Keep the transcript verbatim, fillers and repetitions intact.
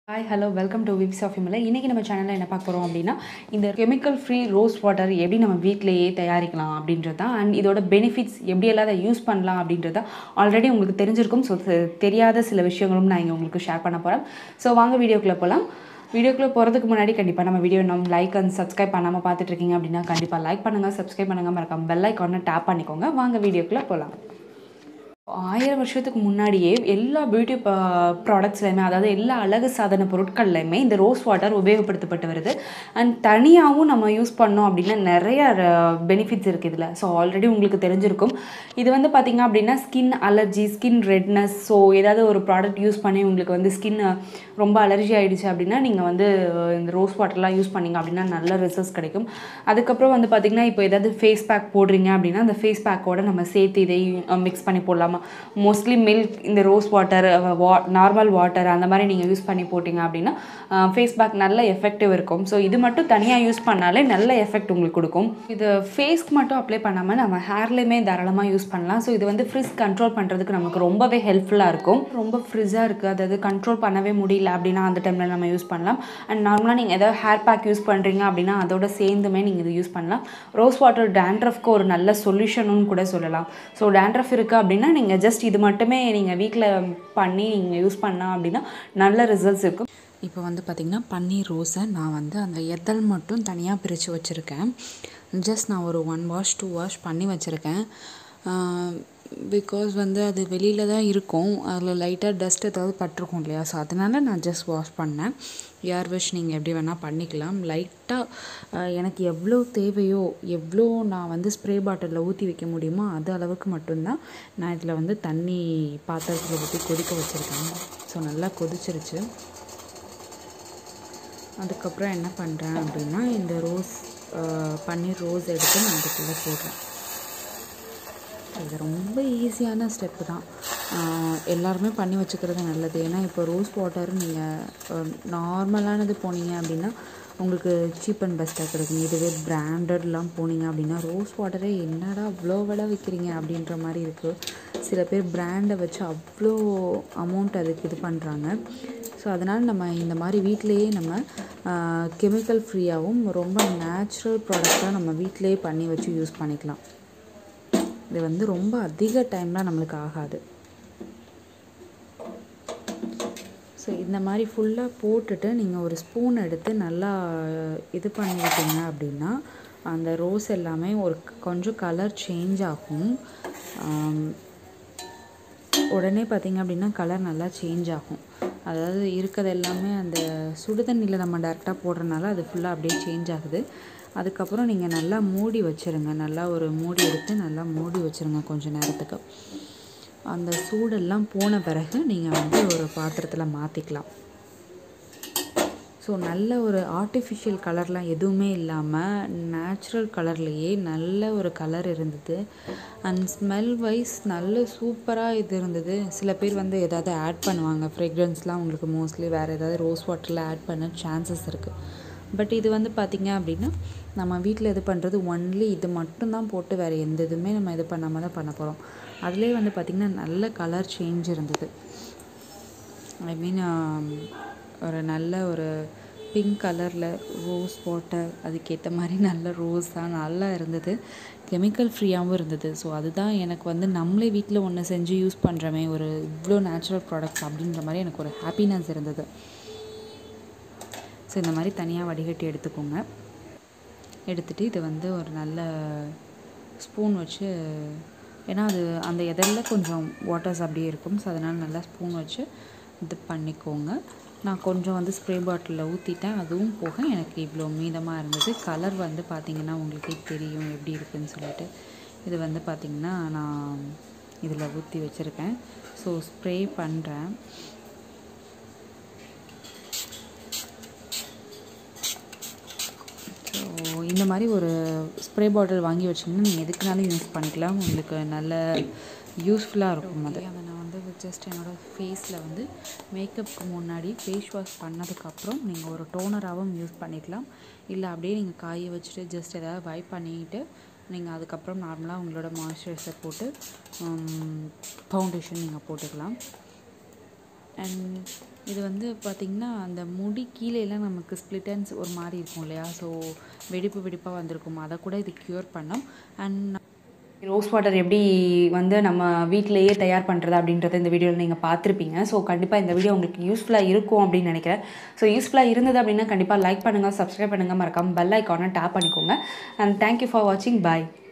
Hi, hello, welcome to Weeks of Himala. இன்னைக்கு நம்ம சேனல்ல என்ன பார்க்க போறோம் அப்படினா இந்த கெமிக்கல் ஃப்ரீ ரோஸ் வாட்டர் எப்படி நம்ம வீட்லயே தயாரிக்கலாம் அப்படின்றது தான். and இதோட பெனிஃபிட்ஸ் எப்படி எல்லாம் அதை யூஸ் பண்ணலாம் அப்படின்றது ஆல்ரெடி உங்களுக்கு தெரிஞ்சிருக்கும். ஸோ தெரியாத சில விஷயங்களும் நான் இங்கே உங்களுக்கு ஷேர் பண்ண போகிறேன். ஸோ வாங்க வீடியோக்குள்ளே போகலாம். வீடியோக்குள்ளே போகிறதுக்கு முன்னாடி கண்டிப்பாக நம்ம வீடியோ நம்ம லைக் அண்ட் சப்ஸ்கிரைப் பண்ணாமல் பார்த்துட்டு இருக்கீங்க அப்படின்னா கண்டிப்பாக லைக் பண்ணுங்கள், சப்ஸ்கிரைப் பண்ணுங்கள், மறக்காம பெல் ஐக்கானை டேப் பண்ணிக்கோங்க. வாங்க வீடியோக்குள்ளே போகலாம். ஆயிரம் வருஷத்துக்கு முன்னாடியே எல்லா பியூட்டி ப்ராடக்ட்ஸ்லையுமே, அதாவது எல்லா அழகு சாதன பொருட்கள்லையுமே இந்த ரோஸ் வாட்டர் உபயோகப்படுத்தப்பட்டு வருது. அண்ட் தனியாகவும் நம்ம யூஸ் பண்ணோம் அப்படின்னா நிறைய பெனிஃபிட்ஸ் இருக்குது இதில். ஸோ ஆல்ரெடி உங்களுக்கு தெரிஞ்சிருக்கும். இது வந்து பார்த்திங்க அப்படின்னா skin allergy, skin redness, so ஏதாவது ஒரு ப்ராடக்ட் யூஸ் பண்ணி உங்களுக்கு வந்து ஸ்கின் ரொம்ப அலர்ஜி ஆகிடுச்சு அப்படின்னா நீங்கள் வந்து இந்த ரோஸ் வாட்டர்லாம் யூஸ் பண்ணிங்க அப்படின்னா நல்ல ரிசல்ட்ஸ் கிடைக்கும். அதுக்கப்புறம் வந்து பார்த்திங்கன்னா இப்போ ஏதாவது ஃபேஸ் பேக் போடுறீங்க அப்படின்னா அந்த ஃபேஸ் பேக்கோட நம்ம சேர்த்து இதை மிக்ஸ் பண்ணி போடலாமா. மோஸ்ட்லி மில்க், இந்த ரோஸ் வாட்டர், வா நார்மல் வாட்டர் அந்த மாதிரி நீங்கள் யூஸ் பண்ணி போட்டிங்க அப்படின்னா ஃபேஸ் பேக் நல்ல எஃபெக்டிவ் இருக்கும். ஸோ இது மட்டும் தனியாக யூஸ் பண்ணாலே நல்ல எஃபெக்ட் உங்களுக்கு கொடுக்கும். இது ஃபேஸ்க்கு மட்டும் அப்ளை பண்ணாமல் நம்ம ஹேர்லேயுமே தாராளமாக யூஸ் பண்ணலாம். ஸோ இது வந்து ஃப்ரிஸ் கண்ட்ரோல் பண்ணுறதுக்கு நமக்கு ரொம்பவே ஹெல்ப்ஃபுல்லாக இருக்கும். ரொம்ப ஃப்ரிஸாக இருக்குது, அதாவது கண்ட்ரோல் பண்ணவே முடியல அப்படின்னா அந்த டைமில் நம்ம யூஸ் பண்ணலாம். அண்ட் நார்மலாக நீங்கள் ஏதாவது ஹேர் பேக் யூஸ் பண்ணுறீங்க அப்படின்னா அதோட சேர்ந்துமே நீங்கள் இது யூஸ் பண்ணலாம். ரோஸ் வாட்டர் டேண்ட்ரஃப்க்கு ஒரு நல்ல சொல்யூஷனும் கூட சொல்லலாம். ஸோ டேண்ட்ரஃப் இருக்குது அப்படின்னா நீங்கள் ஜஸ்ட் இது மட்டுமே நீங்கள் வீட்டில் பண்ணி நீங்கள் யூஸ் பண்ணால் அப்படின்னா நல்ல ரிசல்ட்ஸ் இருக்கும். இப்போ வந்து பார்த்திங்கன்னா பன்னீர் ரோஸை நான் வந்து அந்த எதழ் மட்டும் தனியாக பிரித்து வச்சுருக்கேன். ஜஸ்ட் நான் ஒரு ஒன் வாஷ் டூ வாஷ் பண்ணி வச்சுருக்கேன். பிகாஸ் வந்து அது வெளியில் தான் இருக்கும், அதில் லைட்டாக டஸ்ட் ஏதாவது பட்டிருக்கும் இல்லையா, ஸோ அதனால் நான் ஜஸ்ட் வாஷ் பண்ணேன். ஏர் வாஷ் நீங்கள் எப்படி வேணால் பண்ணிக்கலாம். லைட்டாக எனக்கு எவ்வளோ தேவையோ, எவ்வளோ நான் வந்து ஸ்ப்ரே பாட்டிலில் ஊற்றி வைக்க முடியுமோ அது அளவுக்கு மட்டும்தான் நான் இதில் வந்து தண்ணி பாத்திரத்தில் ஊற்றி கொதிக்க வச்சுருக்கேன். ஸோ நல்லா கொதிச்சிருச்சு. அதுக்கப்புறம் என்ன பண்ணுறேன் அப்படின்னா இந்த ரோஸ் பன்னீர் ரோஸ் எடுத்து நான் அதுக்குள்ளே போடுறேன். இது ரொம்ப ஈஸியான ஸ்டெப்பு தான், எல்லாருமே பண்ணி வச்சுக்கிறது நல்லது. ஏன்னா இப்போ ரோஸ் வாட்டர் நீங்கள் நார்மலானது போனீங்க அப்படின்னா உங்களுக்கு சீப் அண்ட் பெஸ்ட்டாக கிடைக்கும். இதுவே பிராண்டட்லாம் போனீங்க அப்படின்னா ரோஸ் வாட்டரே என்னடா அவ்வளோ விலை விற்கிறீங்க அப்படின்ற மாதிரி இருக்குது. சில பேர் பிராண்டை வச்சு அவ்வளோ அமௌண்ட் அதுக்கு இது பண்ணுறாங்க. ஸோ அதனால் நம்ம இந்த மாதிரி வீட்டிலையே நம்ம கெமிக்கல் ஃப்ரீயாகவும் ரொம்ப நேச்சுரல் ப்ராடக்டாக நம்ம வீட்டிலையே பண்ணி வச்சு யூஸ் பண்ணிக்கலாம். இது வந்து ரொம்ப அதிக டைம்லாம் நம்மளுக்கு ஆகாது. ஸோ இந்த மாதிரி ஃபுல்லாக போட்டுட்டு நீங்கள் ஒரு ஸ்பூன் எடுத்து நல்லா இது பண்ணிவிட்டீங்க அப்படின்னா அந்த ரோஸ் எல்லாமே ஒரு கொஞ்சம் கலர் சேஞ்ச் ஆகும். உடனே பார்த்திங்க அப்படின்னா கலர் நல்லா சேஞ்ச் ஆகும். அதாவது இருக்கிறது எல்லாமே அந்த சுடுதண்ணியில் நம்ம டேரெக்டாக போடுறதுனால அது ஃபுல்லாக அப்படியே சேஞ்ச் ஆகுது. அதுக்கப்புறம் நீங்கள் நல்லா மூடி வச்சுருங்க. நல்லா ஒரு மூடி எடுத்து நல்லா மூடி வச்சுருங்க கொஞ்சம் நேரத்துக்கு. அந்த சூடெல்லாம் போன பிறகு நீங்கள் வந்து ஒரு பாத்திரத்தில் மாற்றிக்கலாம். ஸோ நல்ல ஒரு ஆர்டிஃபிஷியல் கலர்லாம் எதுவுமே இல்லாமல் நேச்சுரல் கலர்லேயே நல்ல ஒரு கலர் இருந்தது. அண்ட் ஸ்மெல் வைஸ் நல்ல சூப்பராக இது இருந்தது. சில பேர் வந்து எதாவது ஆட் பண்ணுவாங்க, ஃப்ரெக்ரன்ஸ்லாம் உங்களுக்கு மோஸ்ட்லி வேறு ஏதாவது ரோஸ் வாட்டரில் ஆட் பண்ண சான்சஸ் இருக்குது. பட் இது வந்து பார்த்திங்க அப்படின்னா நம்ம வீட்டில் இது பண்ணுறது ஒன்லி இது மட்டும்தான் போட்டு வேறு எந்த இதுவுமே நம்ம இது பண்ணாமல் தான் பண்ண போகிறோம். அதிலே வந்து பார்த்திங்கன்னா நல்ல கலர் சேஞ்ச் இருந்தது. ஐ மீன் ஒரு நல்ல ஒரு பிங்க் கலரில் ரோஸ் வாட்டர், அதுக்கேற்ற மாதிரி நல்ல ரோஸ் தான் நல்லா இருந்தது. கெமிக்கல் ஃப்ரீயாகவும் இருந்தது. ஸோ அதுதான் எனக்கு வந்து நம்மளே வீட்டில் ஒன்று செஞ்சு யூஸ் பண்ணுறோமே, ஒரு இவ்வளோ நேச்சுரல் ப்ராடக்ட்ஸ் அப்படின்ற மாதிரி எனக்கு ஒரு ஹாப்பினஸ் இருந்தது. ஸோ இந்த மாதிரி தனியாக வடிகட்டி எடுத்துக்கோங்க. எடுத்துகிட்டு இதை வந்து ஒரு நல்ல ஸ்பூன் வச்சு, ஏன்னா அது அந்த எதெல்லாம் கொஞ்சம் வாட்டர்ஸ் அப்படியே இருக்கும், ஸோ அதனால் நல்லா ஸ்பூன் வச்சு இது பண்ணிக்கோங்க. நான் கொஞ்சம் வந்து ஸ்ப்ரே பாட்டிலில் ஊற்றிட்டேன். அதுவும் போக எனக்கு இவ்வளோ மீதமாக இருந்தது. கலர் வந்து பார்த்திங்கன்னா உங்களுக்கே தெரியும் எப்படி இருக்குதுன்னு சொல்லிட்டு. இது வந்து பார்த்திங்கன்னா நான் இதில் ஊற்றி வச்சுருக்கேன். ஸோ ஸ்ப்ரே பண்ணுறேன். ஸோ இந்த மாதிரி ஒரு ஸ்ப்ரே பாட்டில் வாங்கி வச்சிங்கன்னா நீங்கள் எதுக்குனாலும் யூஸ் பண்ணிக்கலாம். உங்களுக்கு நல்ல யூஸ்ஃபுல்லாக இருக்கும். அது அதை நான் வந்து ஜஸ்ட் என்னோடய ஃபேஸில் வந்து மேக்கப்புக்கு முன்னாடி ஃபேஸ் வாஷ் பண்ணதுக்கப்புறம் நீங்கள் ஒரு டோனராகவும் யூஸ் பண்ணிக்கலாம். இல்லை அப்படியே நீங்கள் காய வச்சுட்டு ஜஸ்ட் எதாவது வைப் பண்ணிவிட்டு நீங்கள் அதுக்கப்புறம் நார்மலாக உங்களோட மாய்ஸ்சரைசர் போட்டு ஃபவுண்டேஷன் நீங்கள் போட்டுக்கலாம். அண்ட் இது வந்து பார்த்திங்கன்னா அந்த முடி கீழேலாம் நமக்கு ஸ்ப்ளிட்டன்ஸ் ஒரு மாதிரி இருக்கும் இல்லையா, ஸோ வெடிப்பு வெடிப்பாக வந்திருக்கும், அதை கூட இது க்யூர் பண்ணும். அண்ட் ரோஸ் வாட்டர் எப்படி வந்து நம்ம வீட்டிலேயே தயார் பண்ணுறது அப்படின்றத இந்த வீடியோவில் நீங்கள் பார்த்துருப்பீங்க. ஸோ கண்டிப்பாக இந்த வீடியோ உங்களுக்கு யூஸ்ஃபுல்லாக இருக்கும் அப்படின்னு நினைக்கிறேன். ஸோ யூஸ்ஃபுல்லாக இருந்தது அப்படின்னா கண்டிப்பாக லைக் பண்ணுங்கள், சப்ஸ்கிரைப் பண்ணுங்கள், மறக்காமல் பெல் ஐக்கானை டேப் பண்ணிக்கோங்க. அண்ட் தேங்க்யூ ஃபார் வாட்சிங். பாய்.